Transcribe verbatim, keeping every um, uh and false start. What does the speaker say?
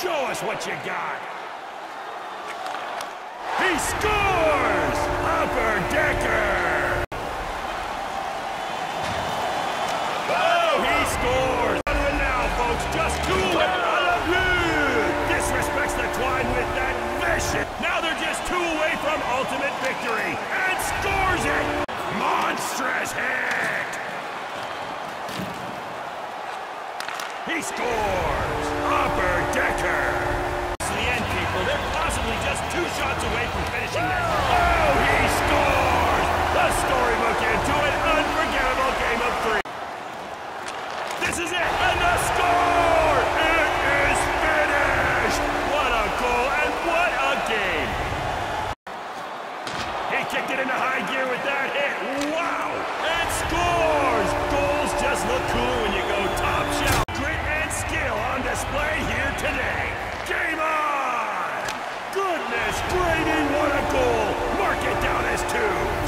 Show us what you got. He scores! Upper Decker! Oh, he scores! And now, folks, just two away. Disrespects the Twine with that vicious. Now they're just two away from ultimate victory. And scores it! Monstrous hit! He scores! Upper Decker! It's the end, people. They're possibly just two shots away from finishing this. Oh, he scores! The storybook into an unforgettable game of three. This is it, and the score! It is finished! What a goal and what a game! He kicked it into high gear with that hit. Wow! And scores! Goals just look cool when you go top shelf. Grit and skill on display here today. Game on! Goodness gravy, what a goal! Mark it down as two.